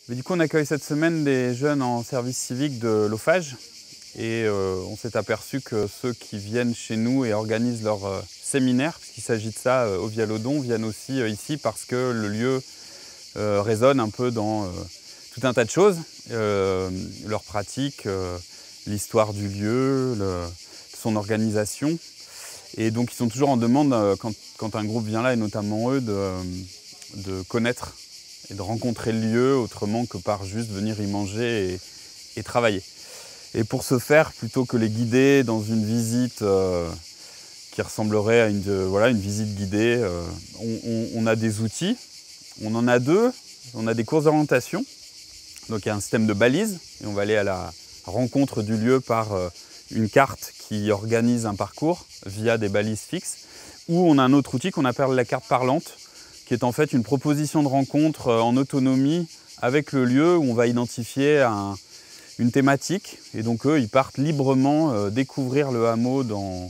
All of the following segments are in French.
Mais du coup, on accueille cette semaine des jeunes en service civique de l'OFAGE et on s'est aperçu que ceux qui viennent chez nous et organisent leur séminaire, puisqu'il s'agit de ça au Vialodon, viennent aussi ici parce que le lieu résonne un peu dans tout un tas de choses, leur pratique, l'histoire du lieu, son organisation. Et donc ils sont toujours en demande, quand un groupe vient là, et notamment eux, de connaître et de rencontrer le lieu autrement que par juste venir y manger et travailler. Et pour ce faire, plutôt que les guider dans une visite qui ressemblerait à une visite guidée, on a des outils. On en a deux. On a des courses d'orientation. Donc il y a un système de balises et on va aller à la rencontre du lieu par une carte qui organise un parcours via des balises fixes. Ou on a un autre outil qu'on appelle la carte parlante, qui est en fait une proposition de rencontre en autonomie avec le lieu où on va identifier une thématique. Et donc eux, ils partent librement découvrir le hameau dans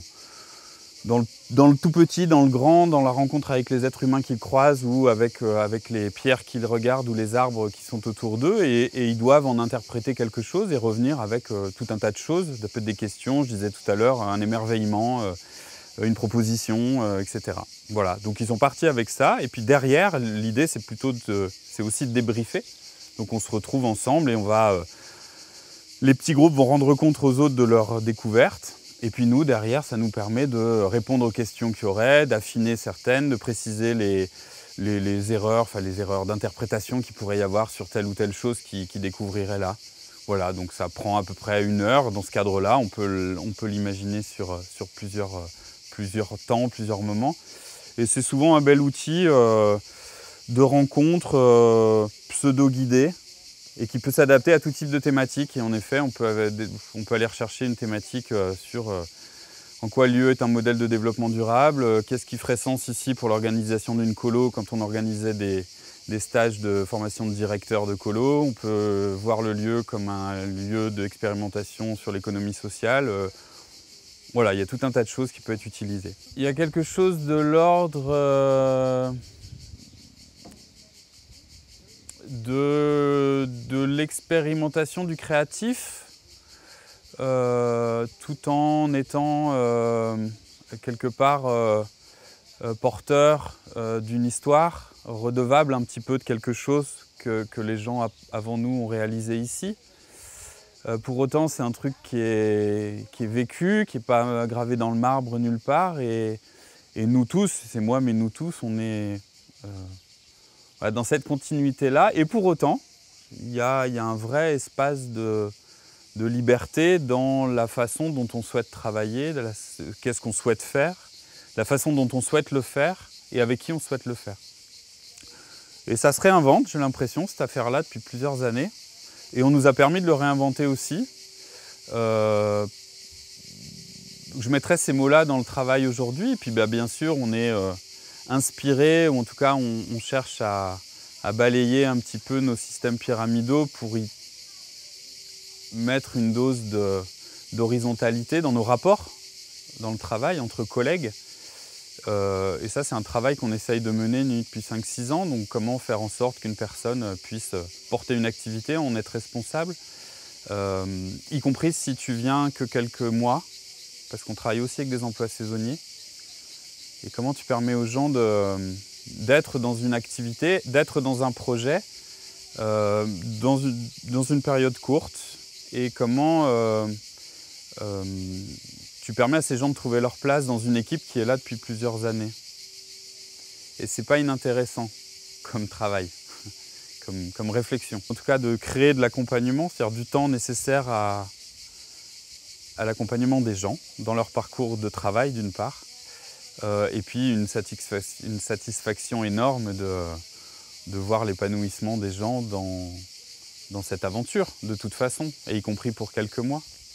le tout petit, dans le grand, dans la rencontre avec les êtres humains qu'ils croisent ou avec les pierres qu'ils regardent ou les arbres qui sont autour d'eux. Et ils doivent en interpréter quelque chose et revenir avec tout un tas de choses. Ça peut être des questions, je disais tout à l'heure, un émerveillement, une proposition, etc. Voilà, donc ils sont partis avec ça. Et puis derrière, l'idée, c'est aussi de débriefer. Donc on se retrouve ensemble et les petits groupes vont rendre compte aux autres de leur découverte. Et puis nous, derrière, ça nous permet de répondre aux questions qu'il y aurait, d'affiner certaines, de préciser les erreurs d'interprétation qu'il pourrait y avoir sur telle ou telle chose qu'ils découvriraient là. Voilà, donc ça prend à peu près 1 heure. Dans ce cadre-là, on peut l'imaginer sur plusieurs temps, plusieurs moments. Et c'est souvent un bel outil de rencontre pseudo-guidée et qui peut s'adapter à tout type de thématique. Et en effet, on peut aller rechercher une thématique sur en quoi le lieu est un modèle de développement durable, qu'est-ce qui ferait sens ici pour l'organisation d'une colo quand on organisait des stages de formation de directeur de colo. On peut voir le lieu comme un lieu d'expérimentation sur l'économie sociale. Voilà, il y a tout un tas de choses qui peuvent être utilisées. Il y a quelque chose de l'ordre de l'expérimentation du créatif, tout en étant quelque part porteur d'une histoire, redevable un petit peu de quelque chose que les gens avant nous ont réalisé ici. Pour autant, c'est un truc qui est vécu, qui n'est pas gravé dans le marbre nulle part. Et nous tous, c'est moi, mais nous tous, on est dans cette continuité-là. Et pour autant, il y a un vrai espace de liberté dans la façon dont on souhaite travailler, qu'est-ce qu'on souhaite faire, la façon dont on souhaite le faire et avec qui on souhaite le faire. Et ça se réinvente, j'ai l'impression, cette affaire-là, depuis plusieurs années. Et on nous a permis de le réinventer aussi. Je mettrai ces mots-là dans le travail aujourd'hui. Et puis bien sûr, on est inspiré, ou en tout cas, on cherche à balayer un petit peu nos systèmes pyramidaux pour y mettre une dose d'horizontalité dans nos rapports, dans le travail, entre collègues. Et ça, c'est un travail qu'on essaye de mener depuis 5-6 ans. Donc comment faire en sorte qu'une personne puisse porter une activité, en être responsable, y compris si tu viens que quelques mois, parce qu'on travaille aussi avec des emplois saisonniers. Et comment tu permets aux gens d'être dans une activité, d'être dans un projet, dans une période courte, et comment tu permets à ces gens de trouver leur place dans une équipe qui est là depuis plusieurs années. Et c'est pas inintéressant comme travail, comme réflexion. En tout cas, de créer de l'accompagnement, c'est-à-dire du temps nécessaire à l'accompagnement des gens dans leur parcours de travail, d'une part, et puis une satisfaction énorme de voir l'épanouissement des gens dans cette aventure, de toute façon, et y compris pour quelques mois.